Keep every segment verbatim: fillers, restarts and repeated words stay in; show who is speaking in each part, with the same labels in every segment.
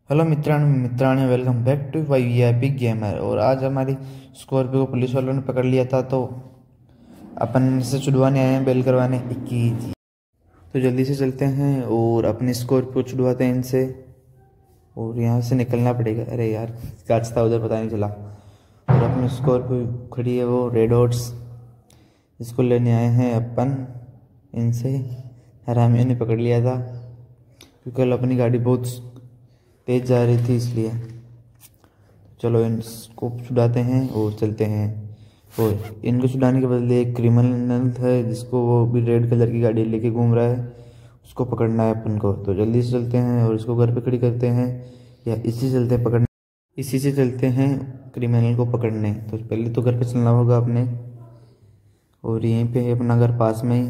Speaker 1: Hello मित्रांनो मित्रांनो welcome back to Y V I P gamer. और आज हमारी स्कॉर्पियो को पुलिस वालों ने पकड़ लिया था, तो अपन इसे छुड़वाने आए हैं, बेल करवाने इक्कीस। तो जल्दी से चलते हैं और अपनी स्कॉर्पियो छुड़वाते हैं इनसे, और यहाँ से निकलना पड़ेगा। अरे यार कांच था उधर, पता नहीं चला। और अपनी स्कॉर्पियो खड़ी है वो रेड हॉर्स, इसको लेने आए हैं अपन इनसे। हरामियों ने पकड़ लिया था क्योंकि कल अपनी गाड़ी बहुत तेज जा रही थी, इसलिए चलो इनको छुड़ाते हैं और चलते हैं। और इनको छुड़ाने के बदले एक क्रिमिनल है जिसको वो भी रेड कलर की गाड़ी लेके घूम रहा है, उसको पकड़ना है अपन को। तो जल्दी से चलते हैं और इसको घर पे खड़ी करते हैं, या इसी से चलते हैं पकड़ने इसी से चलते हैं क्रिमिनल को पकड़ने। तो पहले तो घर पे चलना होगा अपने, और यहीं पे है अपना घर पास में ही।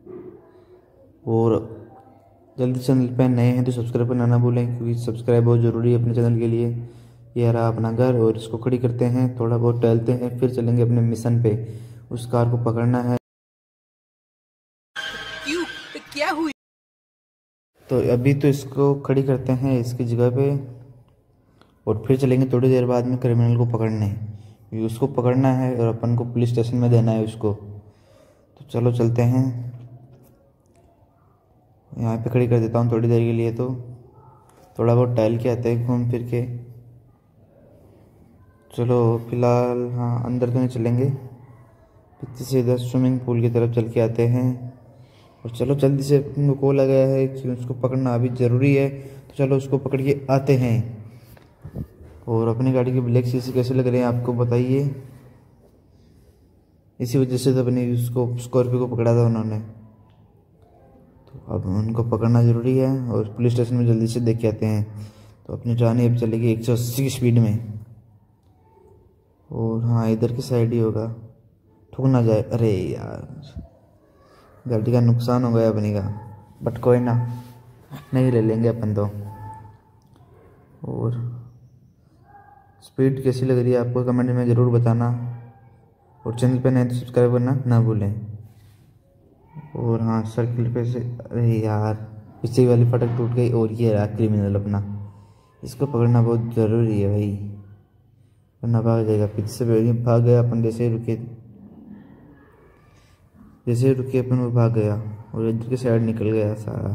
Speaker 1: और जल्दी चैनल पे नए हैं तो सब्सक्राइब करना ना भूलें, क्योंकि सब्सक्राइब बहुत ज़रूरी है अपने चैनल के लिए। ये रहा अपना घर, और इसको खड़ी करते हैं, थोड़ा बहुत टहलते हैं, फिर चलेंगे अपने मिशन पे। उस कार को पकड़ना है।
Speaker 2: क्यों? तो क्या हुई?
Speaker 1: तो अभी तो इसको खड़ी करते हैं इसकी जगह पे, और फिर चलेंगे थोड़ी देर बाद में क्रिमिनल को पकड़ने। उसको पकड़ना है और अपन को पुलिस स्टेशन में देना है उसको। तो चलो चलते हैं, यहाँ पे खड़ी कर देता हूँ थोड़ी देर के लिए। तो थोड़ा बहुत टहल के आते हैं घूम फिर के। चलो फिलहाल हाँ अंदर तो नहीं चलेंगे, पीछे से इधर स्विमिंग पूल की तरफ चल के आते हैं। और चलो जल्दी से, उनको कॉल आ गया है कि उसको पकड़ना अभी ज़रूरी है, तो चलो उसको पकड़ के आते हैं। और अपनी गाड़ी की ब्लैक शीशे कैसे लग रहे हैं आपको बताइए। इसी वजह से तो अपनी उसको स्कॉर्पियो को पकड़ा था उन्होंने। अब उनको पकड़ना ज़रूरी है, और पुलिस स्टेशन में जल्दी से देख के आते हैं। तो अपनी ट्रानी अब चलेगी एक सौ अस्सी की स्पीड में। और हाँ इधर की साइड ही होगा, ठुक ना जाए। अरे यार गाड़ी का नुकसान हो गया अपनी का, बट कोई ना, नहीं ले लेंगे अपन तो। और स्पीड कैसी लग रही है आपको कमेंट में ज़रूर बताना, और चैनल पे नए तो सब्सक्राइब करना ना भूलें। और हाँ सर्किल पे से, अरे यार पीछे वाली फाटक टूट गई। और ये रहा क्रिमिनल अपना, इसको पकड़ना बहुत ज़रूरी है भाई, वरना भाग जाएगा। पीछे से भाग गया अपन, जैसे ही रुके जैसे ही रुके अपन वो भाग गया, और इधर की साइड निकल गया सारा।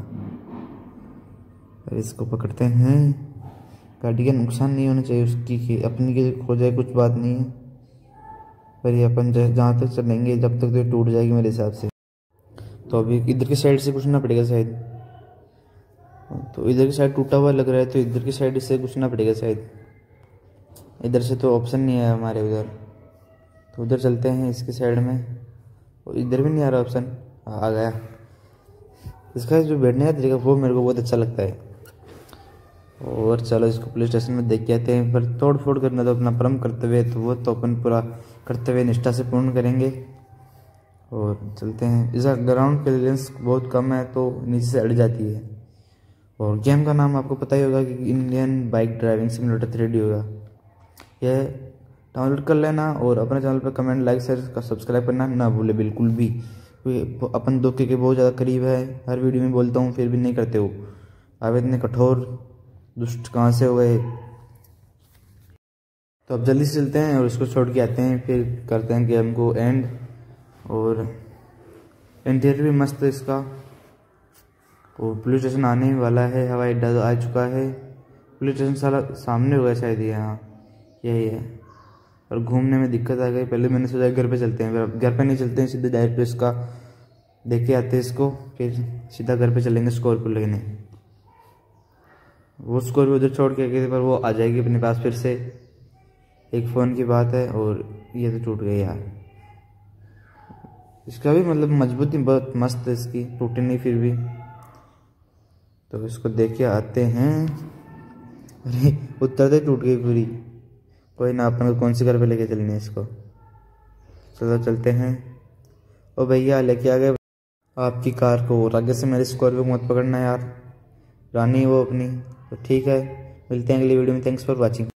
Speaker 1: अब इसको पकड़ते हैं। गाड़ी का नुकसान नहीं होना चाहिए उसकी, कि अपनी की खो जाए कुछ बात नहीं है, पर ये अपन जहाँ तक चलेंगे जब तक तो ये टूट जाएगी मेरे हिसाब से। तो अभी इधर की साइड से घुसना पड़ेगा शायद। तो इधर की साइड टूटा हुआ लग रहा है, तो इधर की साइड से घुसना पड़ेगा शायद। इधर से तो ऑप्शन नहीं है हमारे उधर, तो उधर चलते हैं इसकी साइड में। और इधर भी नहीं आ रहा ऑप्शन, आ गया। इसका जो बैठने का तरीका वो मेरे को बहुत अच्छा लगता है। और चलो इसको पुलिस स्टेशन में देख के आते हैं। पर तोड़ फोड़ करना तो अपना परम कर्तव्य है, तो वो तो अपन पूरा कर्तव्य निष्ठा से पूर्ण करेंगे। और चलते हैं। इसका ग्राउंड क्लियरेंस बहुत कम है, तो नीचे से अड़ जाती है। और गेम का नाम आपको पता ही होगा कि Indian bike driving simulator three D होगा। यह डाउनलोड कर लेना, और अपने चैनल पर कमेंट लाइक शेयर सब्सक्राइब करना ना भूले बिल्कुल भी, क्योंकि अपन धोखे के बहुत ज़्यादा करीब है। हर वीडियो में बोलता हूँ फिर भी नहीं करते हो। आप इतने कठोर दुष्ट कहाँ से हो गए। तो अब जल्दी से चलते हैं और इसको छोड़ के आते हैं, फिर करते हैं गेम को एंड। और इंटीरियर भी मस्त है इसका। और पुलिस स्टेशन आने ही वाला है, हवाई अड्डा तो आ चुका है। पुलिस स्टेशन साला सामने होगा शायद, ये हाँ यही है। और घूमने में दिक्कत आ गई, पहले मैंने सोचा घर पे चलते हैं, फिर अब घर पे नहीं चलते हैं, सीधे डायरेक्ट इसका देख के आते हैं इसको, फिर सीधा घर पे चलेंगे स्कॉर्पियो लेने। वो स्कॉर्पियो उधर छोड़ के गए थे, पर वो आ जाएगी अपने पास फिर से। एक फ़ोन की बात है, और ये तो टूट गई यार। इसका भी मतलब मजबूती बहुत मस्त है इसकी, टूटी नहीं फिर भी। तो इसको देख के आते हैं। अरे उतरते टूट गई पूरी। कोई ना, अपन को कौन सी घर पे लेके चलनी है इसको। चलो चलते हैं। ओ भैया लेके आ गए आपकी कार को, और आगे से मेरे स्कॉर्पियो को मत पकड़ना यार, रानी वो अपनी। तो ठीक है, मिलते हैं अगली वीडियो में। Thanks for watching.